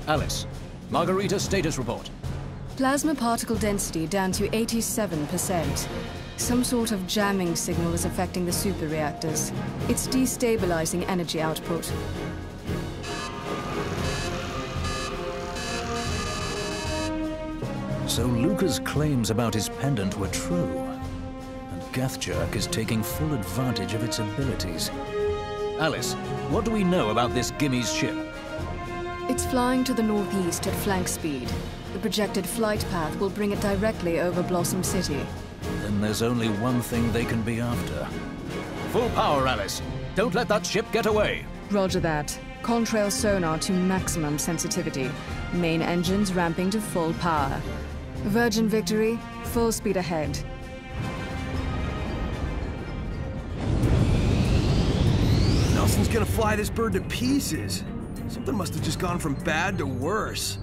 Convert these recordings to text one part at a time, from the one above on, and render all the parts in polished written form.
Alice, Margarita status report. Plasma particle density down to 87%. Some sort of jamming signal is affecting the super reactors. It's destabilizing energy output. So Luca's claims about his pendant were true, and Gethjerk is taking full advantage of its abilities. Alice, what do we know about this Gimmy's ship? It's flying to the northeast at flank speed. The projected flight path will bring it directly over Blossom City. Then there's only one thing they can be after. Full power, Alice. Don't let that ship get away. Roger that. Contrail sonar to maximum sensitivity. Main engines ramping to full power. Virgin Victory, full speed ahead. Nelson's gonna fly this bird to pieces. Something must have just gone from bad to worse.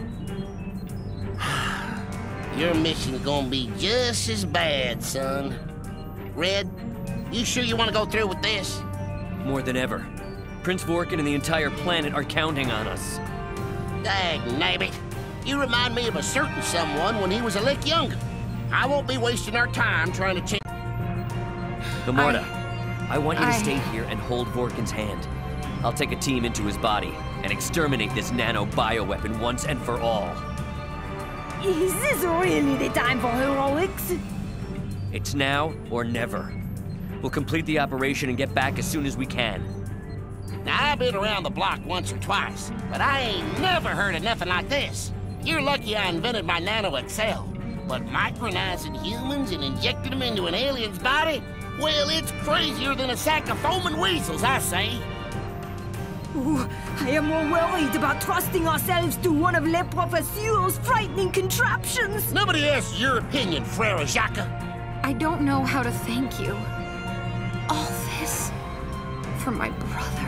Your mission's gonna be just as bad, son. Red, you sure you want to go through with this? More than ever. Prince Vorkin and the entire planet are counting on us. Dagnabbit. You remind me of a certain someone when he was a lick younger. I won't be wasting our time trying to change. Gamorda, I want you to stay here and hold Vorkin's hand. I'll take a team into his body and exterminate this nano-bioweapon once and for all. Is this really the time for heroics? It's now or never. We'll complete the operation and get back as soon as we can. Now, I've been around the block once or twice, but I ain't never heard of nothing like this. You're lucky I invented my Nano-Excel. But micronizing humans and injecting them into an alien's body? Well, it's crazier than a sack of foaming weasels, I say. Ooh, I am more worried about trusting ourselves to one of Le Professeur's frightening contraptions. Nobody asks your opinion, Frere Jacques. I don't know how to thank you. All this for my brother.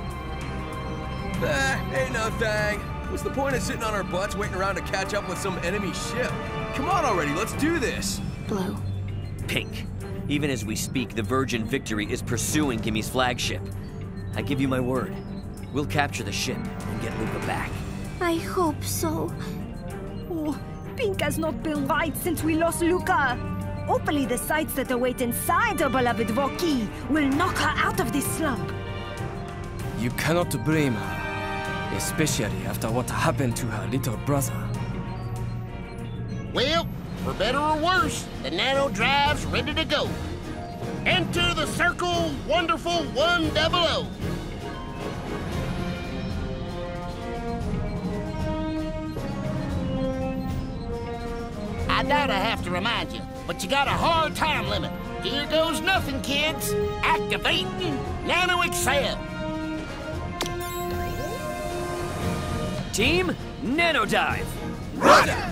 Ain't no thing. What's the point of sitting on our butts waiting around to catch up with some enemy ship? Come on already, let's do this. Blue. Pink. Even as we speak, the Virgin Victory is pursuing Gimmy's flagship. I give you my word. We'll capture the ship and get Luca back. I hope so. Oh, Pink has not been right since we lost Luca. Hopefully the sights that await inside our beloved Vorki will knock her out of this slump. You cannot blame her, especially after what happened to her little brother. Well, for better or worse, the nano drive's ready to go. Enter the circle, wonderful 100. I doubt I have to remind you, but you got a hard time limit. Here goes nothing, kids. Activating Nano-Excel. Team, Nanodive! Roger!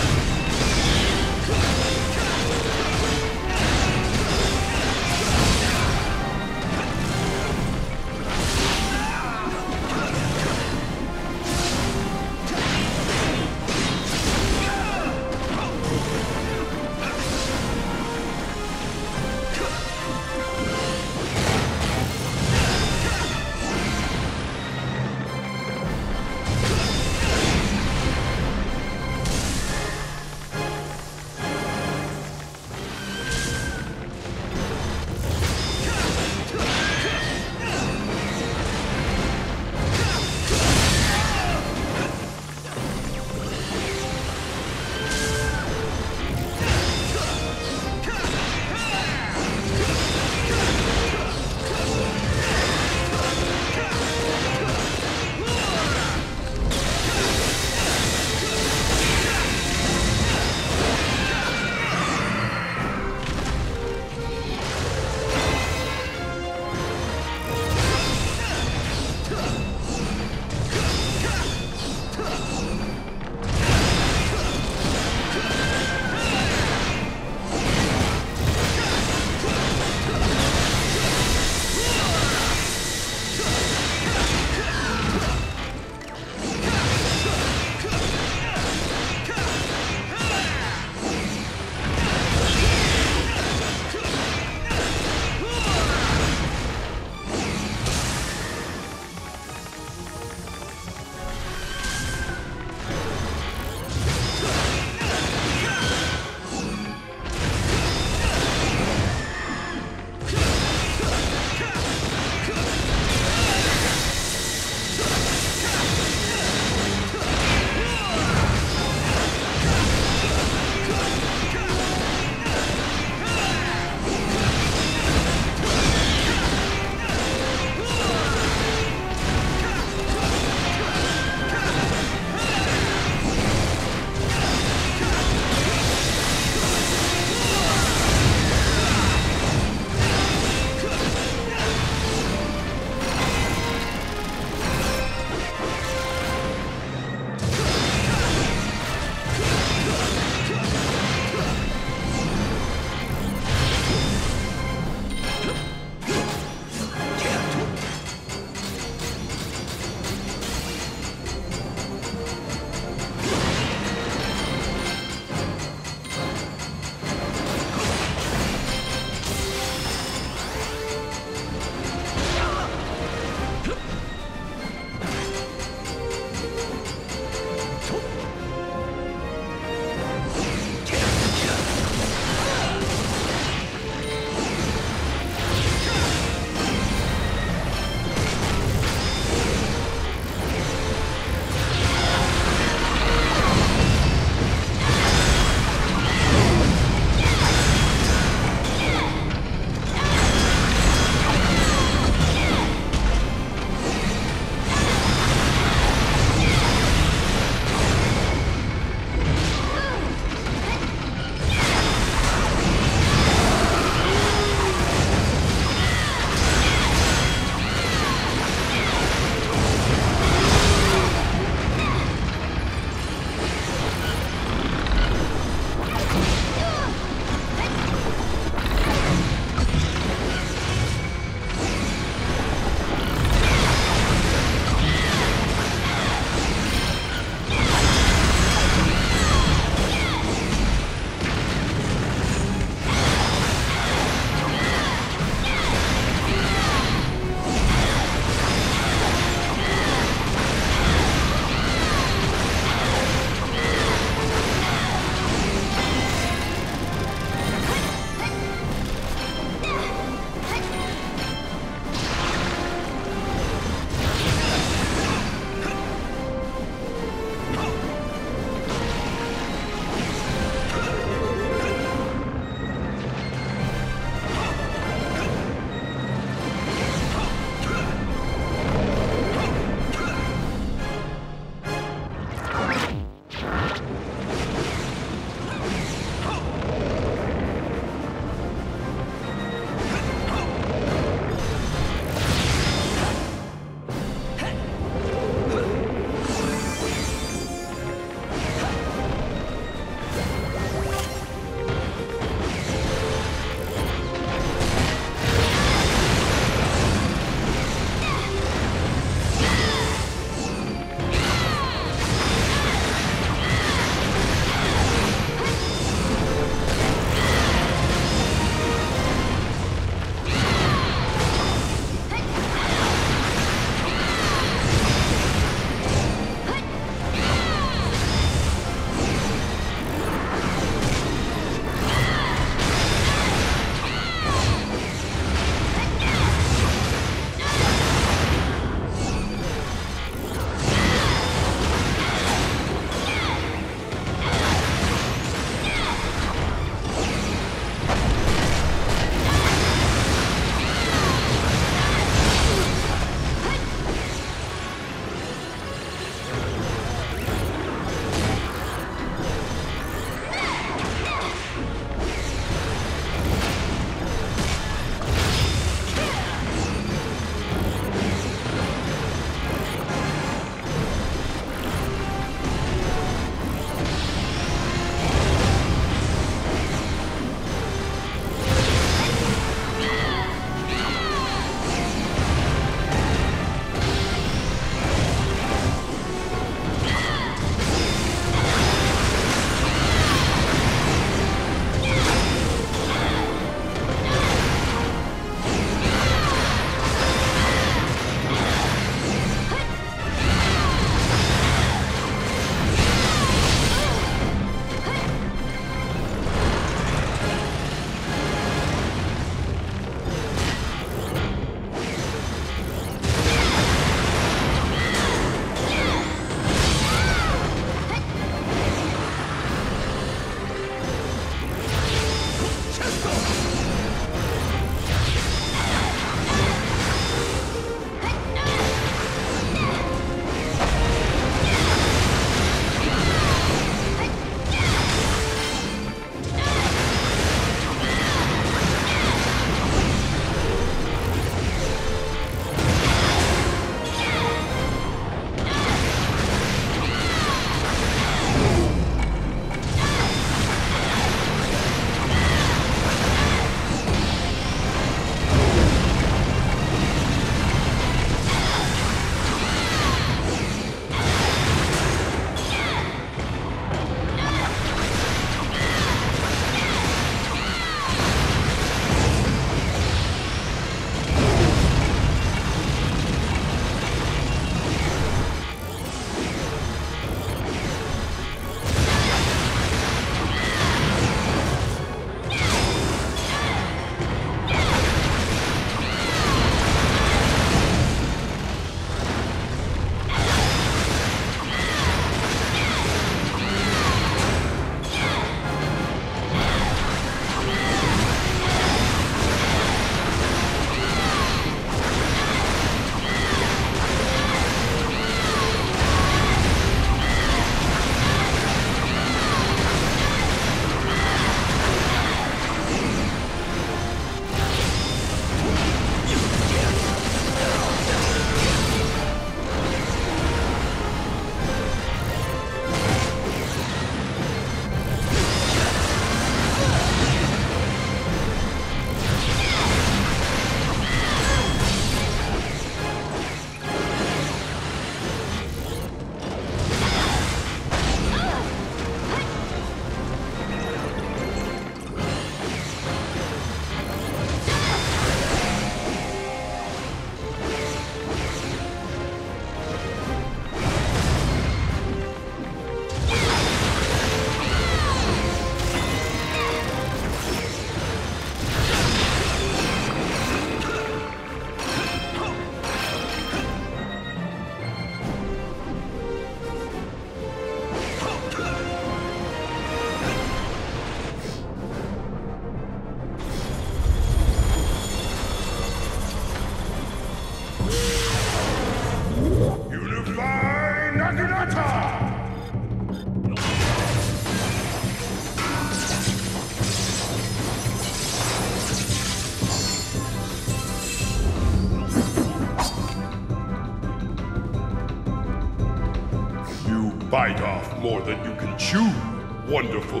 Bite off more than you can chew, wonderful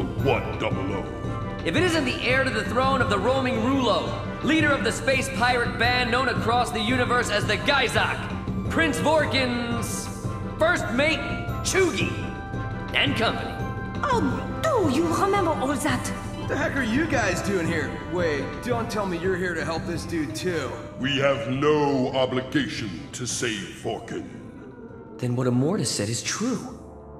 100. If it isn't the heir to the throne of the roaming Rulo, leader of the space pirate band known across the universe as the Geizak, Prince Vorkin's first mate, Chugi, and company. Oh, do you remember all that? What the heck are you guys doing here? Wait, don't tell me you're here to help this dude too. We have no obligation to save Vorkin. Then what Immortus said is true.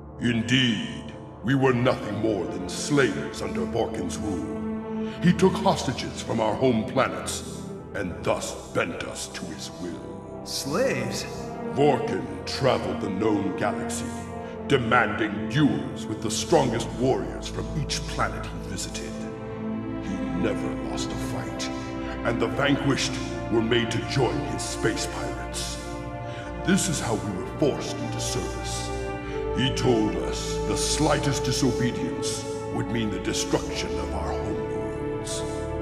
Indeed, we were nothing more than slaves under Vorkin's rule. He took hostages from our home planets, and thus bent us to his will. Slaves? Vorkin traveled the known galaxy, demanding duels with the strongest warriors from each planet he visited. He never lost a fight, and the vanquished were made to join his space pirates. This is how we were forced into service. He told us the slightest disobedience would mean the destruction of our homeworlds.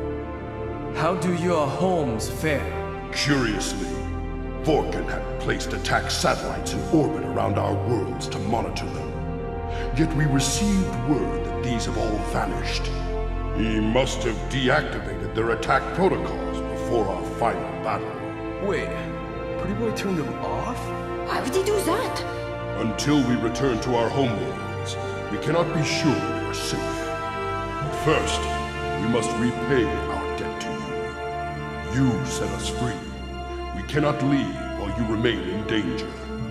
How do your homes fare? Curiously, Vorkin had placed attack satellites in orbit around our worlds to monitor them. Yet we received word that these have all vanished. He must have deactivated their attack protocols before our final battle. Wait, Pretty Boy turned them off? Why would he do that? Until we return to our homeworlds, we cannot be sure we are safe. But first, we must repay our debt to you. You set us free. We cannot leave while you remain in danger.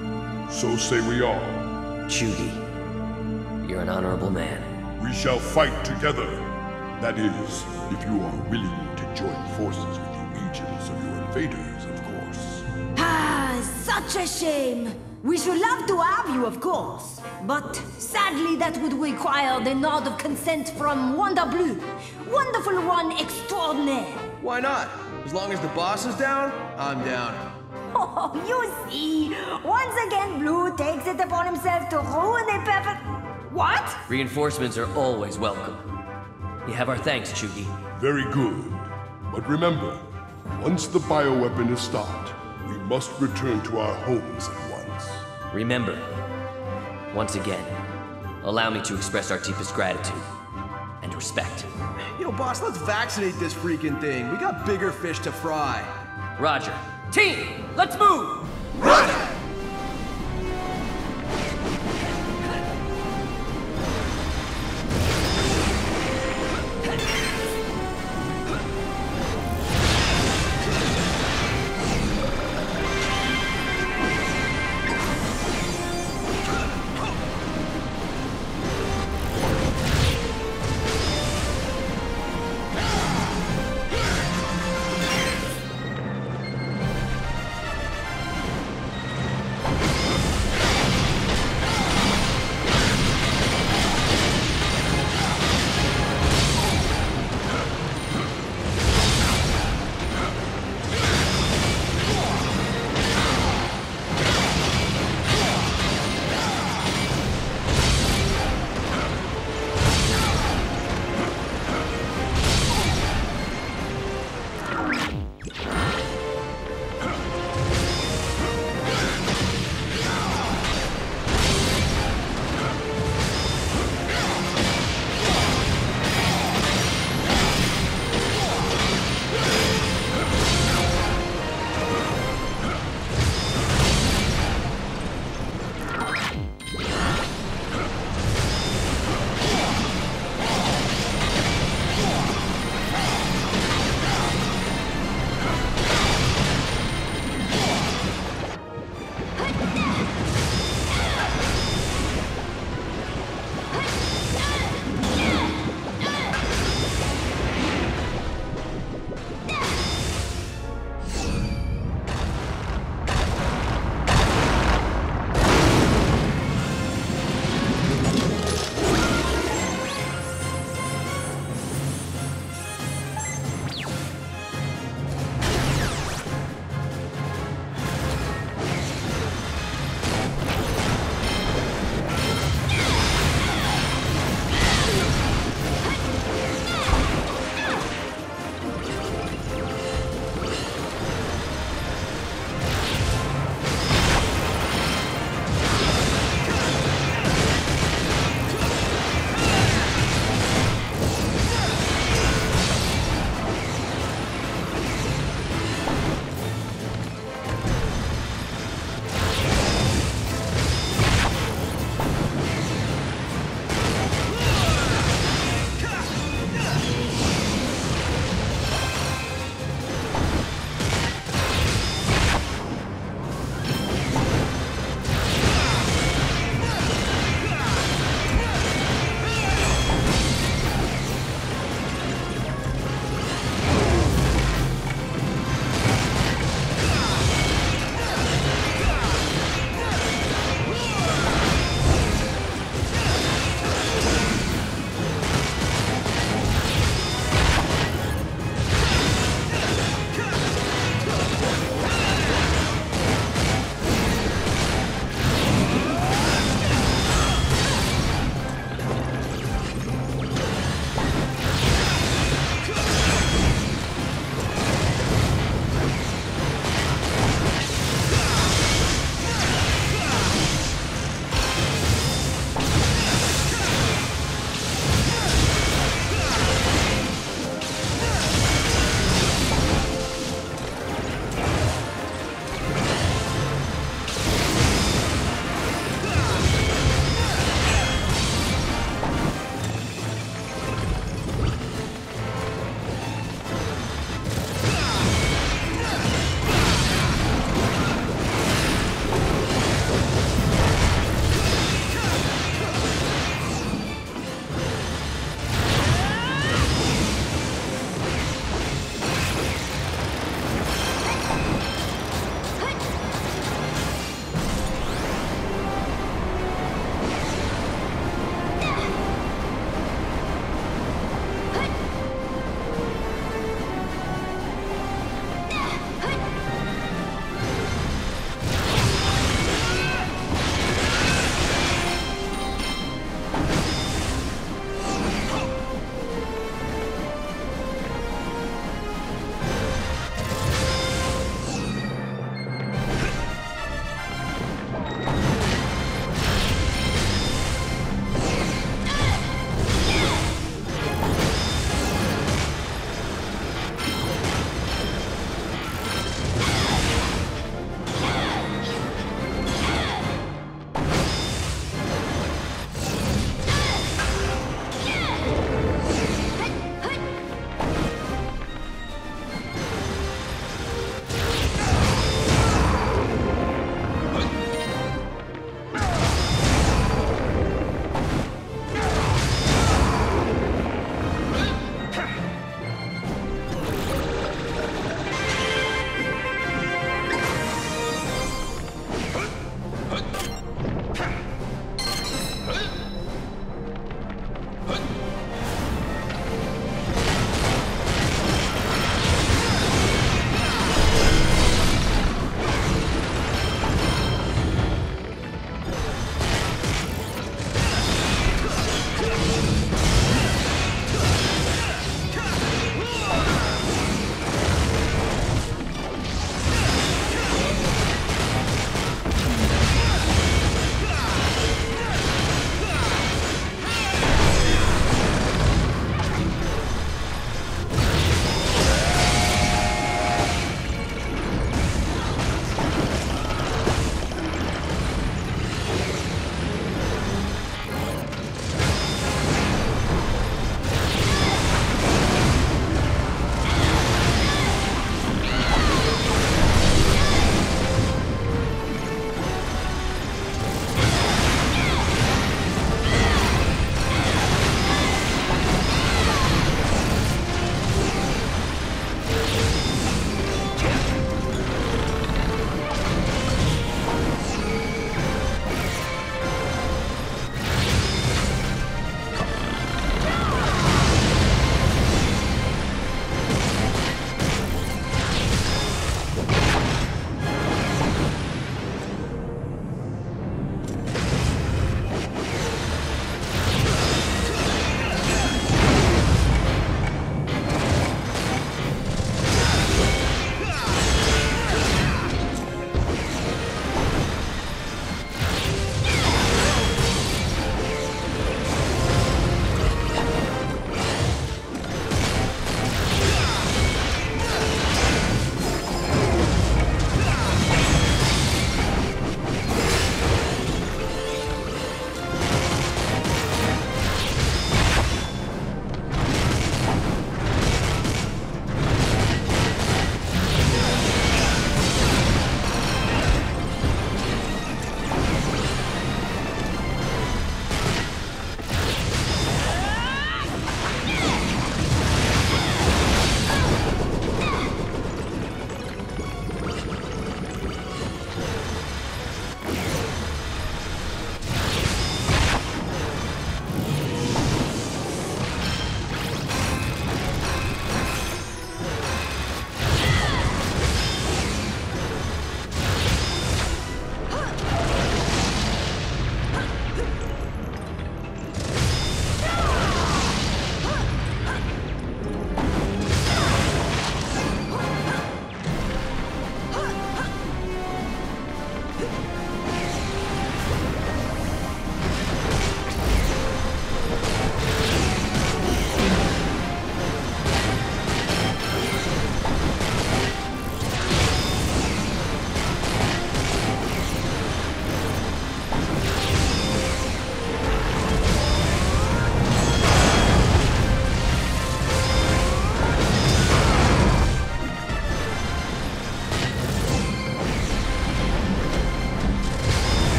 So say we all. Chugi, you're an honorable man. We shall fight together. That is, if you are willing to join forces with the legions of your invaders, of course. Ah, such a shame. We should love to have you, of course. But sadly, that would require the nod of consent from Wanda Blue. Wonderful one extraordinaire. Why not? As long as the boss is down, I'm down. Oh, you see, once again Blue takes it upon himself to ruin a perfect... What? Reinforcements are always welcome. You have our thanks, Chugi. Very good. But remember, once the bioweapon is stopped, we must return to our homes at once. Remember, once again, allow me to express our deepest gratitude and respect. Yo, boss, let's vaccinate this freaking thing. We got bigger fish to fry. Roger. Team, let's move! Roger!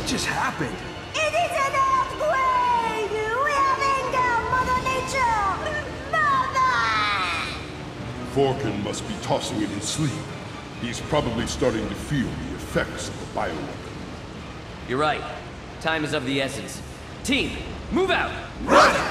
just happened? It is an earthquake! We have anger, Mother Nature! Mother! Forkin must be tossing in his sleep. He's probably starting to feel the effects of the bioweapon. You're right. Time is of the essence. Team, move out! Run!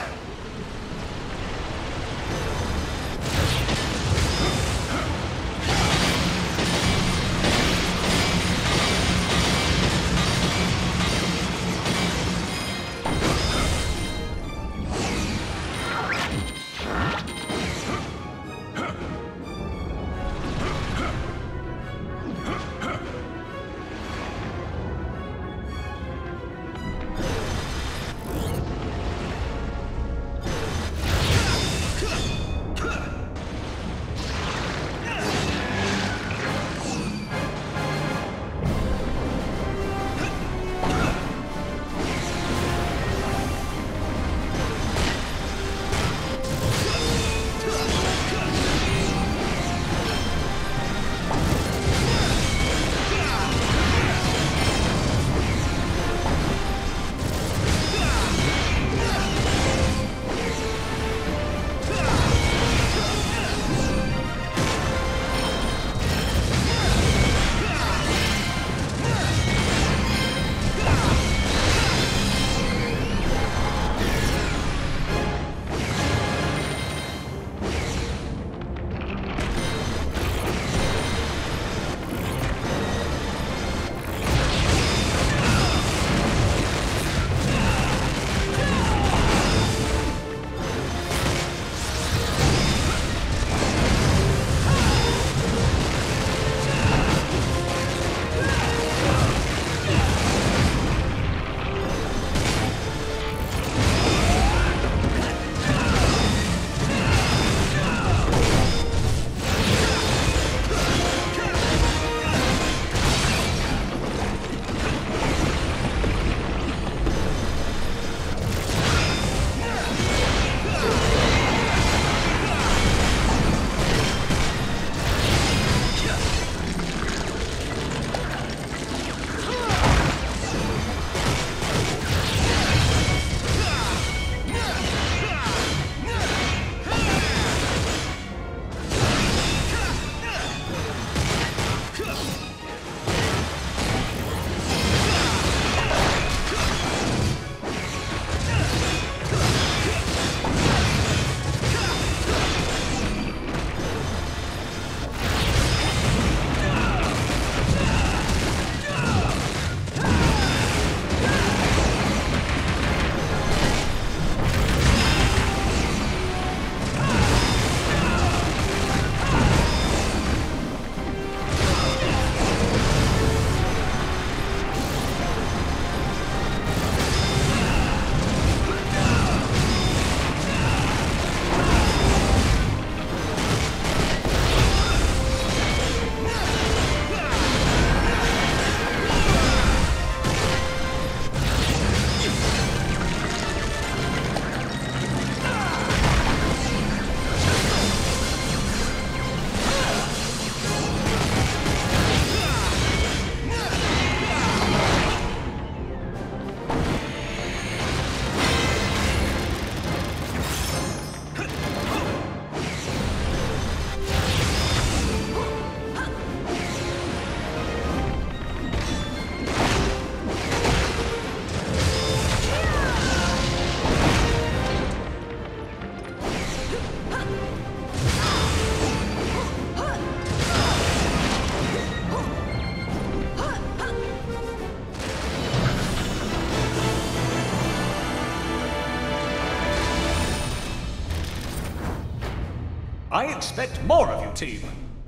I expect more of you, team.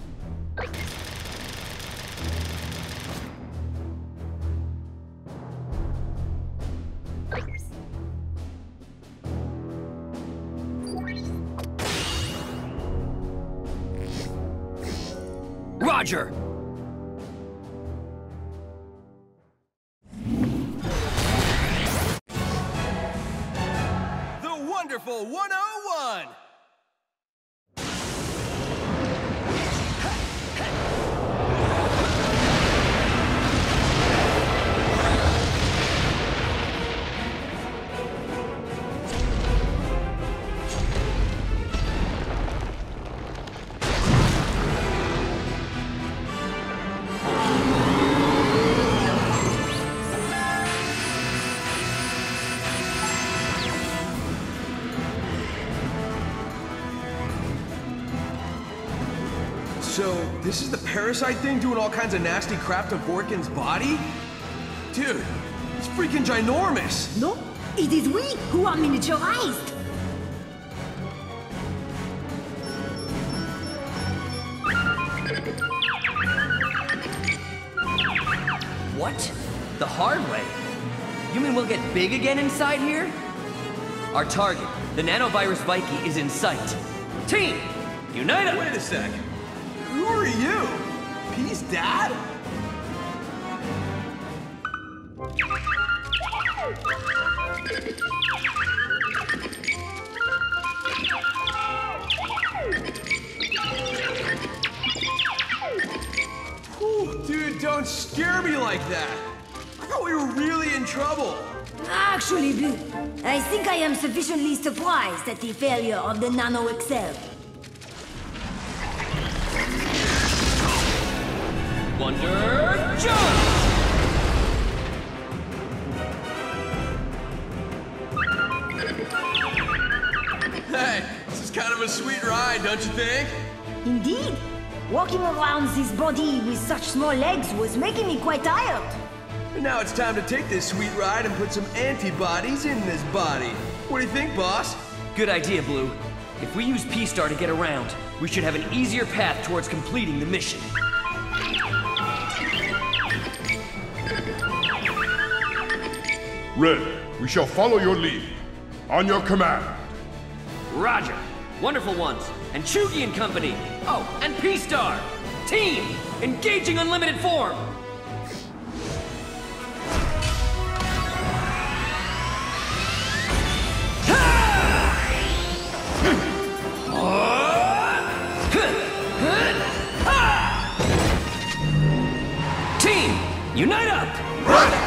Roger! The Wonderful 101! So this is the parasite thing doing all kinds of nasty crap to Vorkin's body? Dude, it's freaking ginormous! No, it is we who are miniaturized! What? The hard way? You mean we'll get big again inside here? Our target, the nanovirus Viking, is in sight. Team, unite up! Wait a sec. Who are you? P's dad? Whew, dude, don't scare me like that. I thought we were really in trouble. Actually, Blue, I think I am sufficiently surprised at the failure of the Nano Excel. Wonder Jump! Hey, this is kind of a sweet ride, don't you think? Indeed. Walking around this body with such small legs was making me quite tired. And now it's time to take this sweet ride and put some antibodies in this body. What do you think, boss? Good idea, Blue. If we use P-Star to get around, we should have an easier path towards completing the mission. Red, we shall follow your lead. On your command. Roger. Wonderful Ones, and Chugi and Company. Oh, and P-Star. Team, engaging unlimited form. Team, unite up! Right!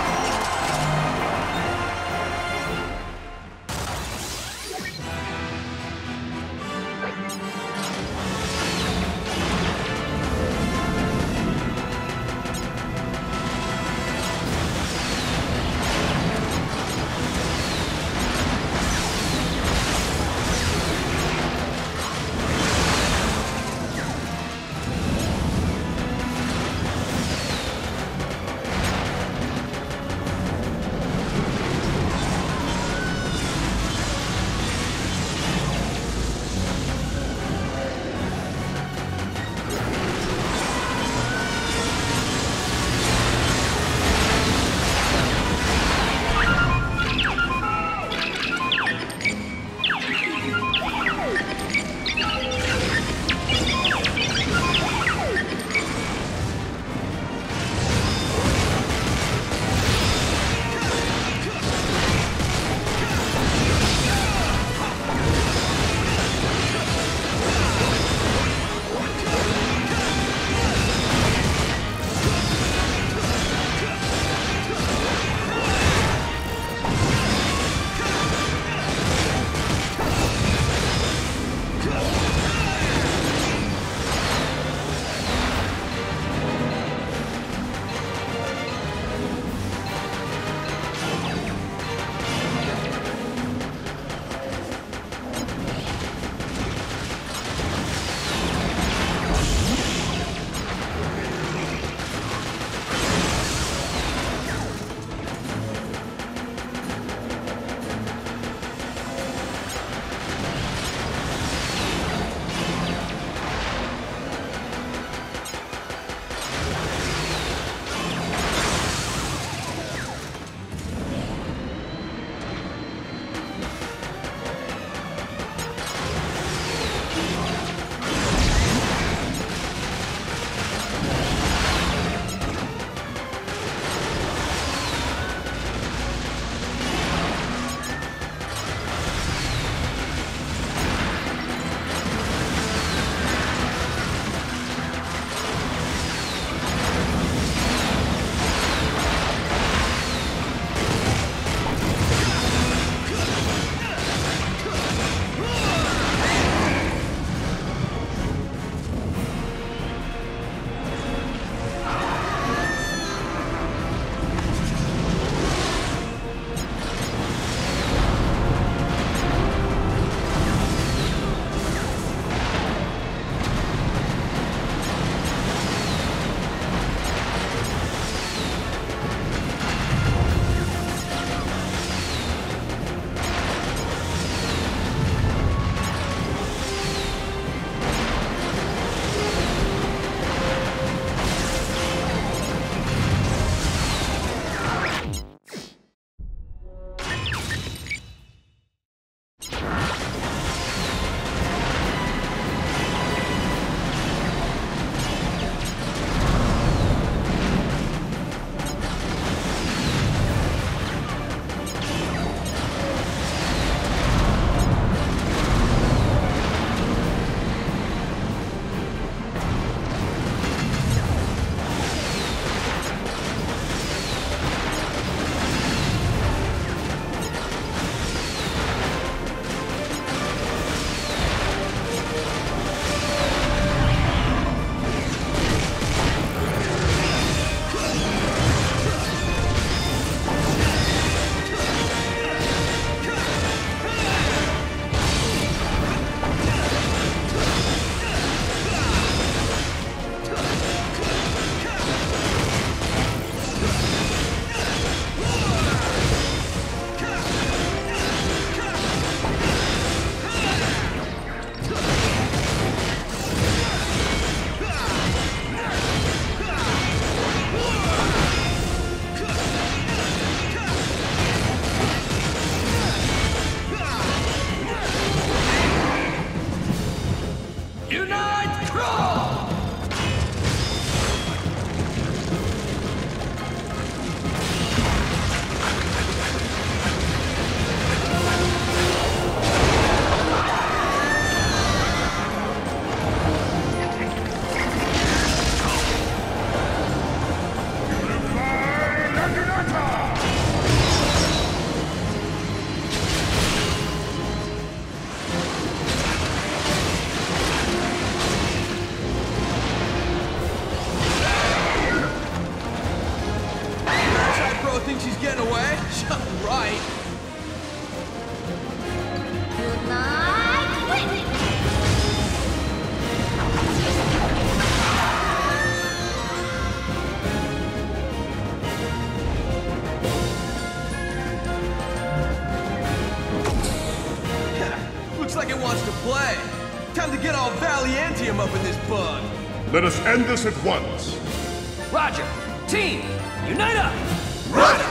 this bug. Let us end this at once. Roger! Team, unite up! Roger!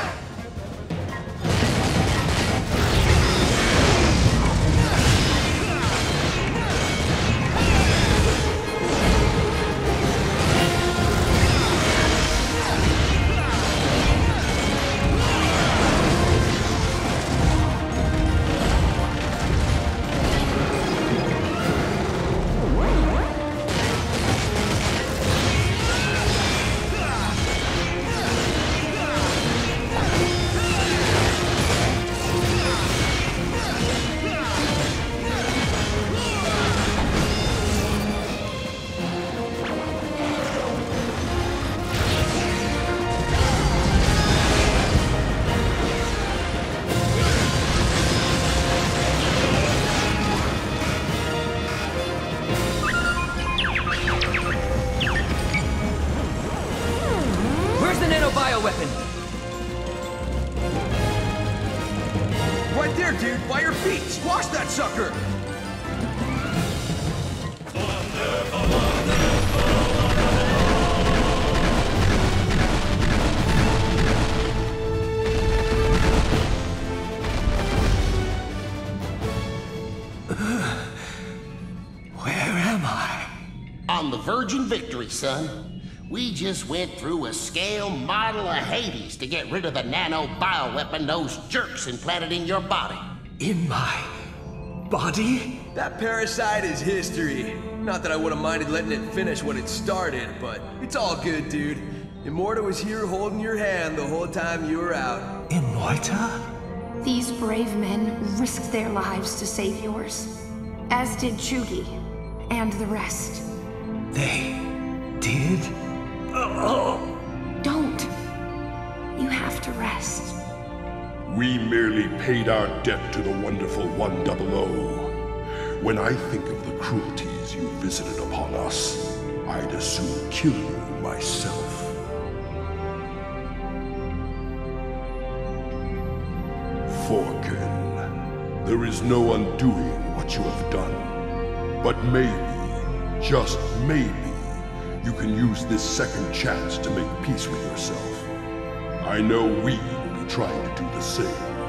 Weapon. Right there, dude, by your feet. Squash that sucker. Where am I? On the Virgin Victory, son. We just went through a scale model of Hades to get rid of the nano-bioweapon those jerks implanted in your body. In my body? That parasite is history. Not that I would have minded letting it finish what it started, but it's all good, dude. Immorta was here holding your hand the whole time you were out. Immorta? These brave men risked their lives to save yours. As did Chugi. And the rest. They did? Don't. You have to rest. We merely paid our debt to the wonderful 100. When I think of the cruelties you visited upon us, I'd as soon kill you myself. Forken, there is no undoing what you have done. But maybe, just maybe, you can use this second chance to make peace with yourself. I know we will be trying to do the same.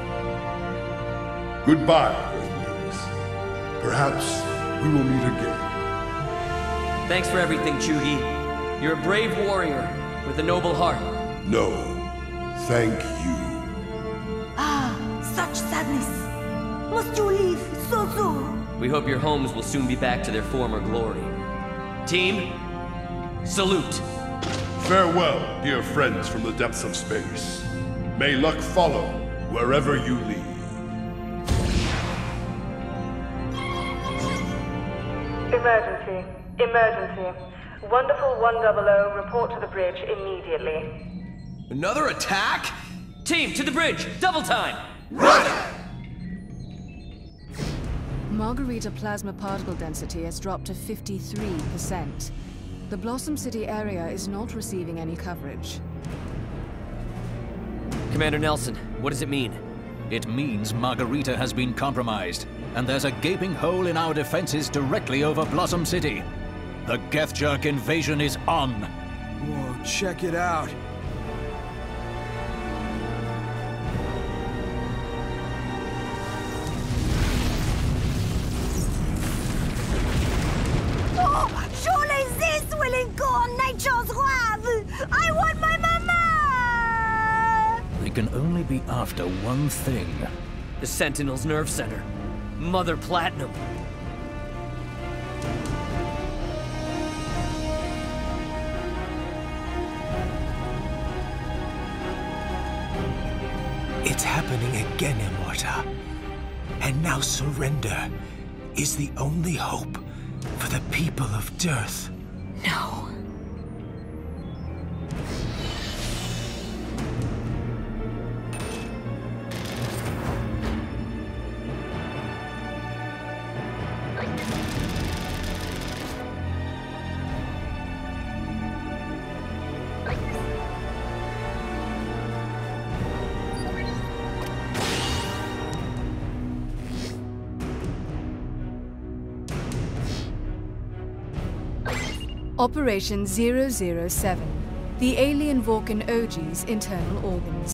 Goodbye, Earthlings. Perhaps we will meet again. Thanks for everything, Chugi. You're a brave warrior with a noble heart. No, thank you. Ah, such sadness. Must you leave so soon? We hope your homes will soon be back to their former glory. Team, salute. Farewell, dear friends from the depths of space. May luck follow wherever you lead. Emergency. Emergency. Wonderful 100, report to the bridge immediately. Another attack? Team, to the bridge! Double time! Right! Margarita plasma particle density has dropped to 53%. The Blossom City area is not receiving any coverage. Commander Nelson, what does it mean? It means Margarita has been compromised, and there's a gaping hole in our defenses directly over Blossom City. The Gethjerk invasion is on. Whoa, check it out. Oh, surely this will encore nature's wrath! I want my mama! They can only be after one thing. The Sentinel's nerve center. Mother Platinum. It's happening again, Immorta. And now surrender is the only hope for the people of Dearth. No. Operation 007. The alien Vorkan OG's internal organs.